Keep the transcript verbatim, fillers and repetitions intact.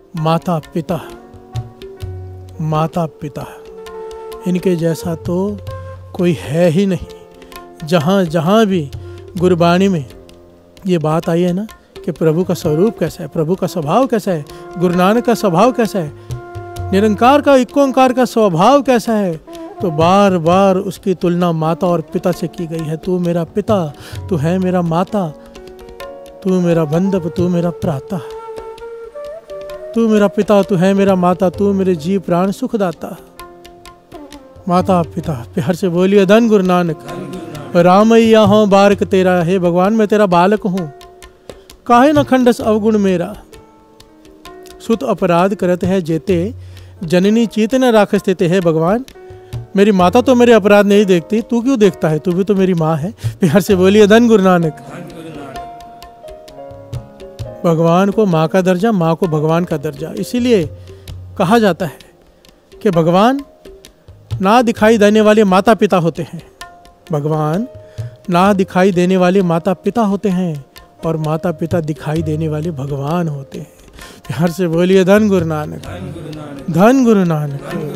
माता पिता, माता पिता इनके जैसा तो कोई है ही नहीं। जहाँ जहाँ भी गुरबाणी में ये बात आई है ना कि प्रभु का स्वरूप कैसा है, प्रभु का स्वभाव कैसा है, गुरु नानक का स्वभाव कैसा है, निरंकार का इक्को ओंकार का स्वभाव कैसा है, तो बार बार उसकी तुलना माता और पिता से की गई है। तू मेरा पिता, तू है मेरा माता, तू मेरा बंधप, तू मेरा प्राता, तू मेरा पिता, तू है मेरा माता, तू मेरे जीव प्राण सुखदाता। माता पिता प्यार से बोलिए धन गुरु नानक। रामैया हूँ बारक तेरा, हे भगवान मैं तेरा बालक हूँ, काहे न खंडस अवगुण मेरा। सुत अपराध करत है जेते, जननी चीत न राखस देते। हे भगवान मेरी माता तो मेरे अपराध नहीं देखती, तू क्यों देखता है, तू भी तो मेरी माँ है। प्यार से बोलिए धन गुरु नानक। भगवान को माँ का दर्जा, माँ को भगवान का दर्जा। इसीलिए कहा जाता है कि भगवान ना दिखाई देने वाले माता पिता होते हैं, भगवान ना दिखाई देने वाले माता पिता होते हैं, और माता पिता दिखाई देने वाले भगवान होते हैं। प्यार से बोलिए धन गुरु नानक, धन गुरु नानक।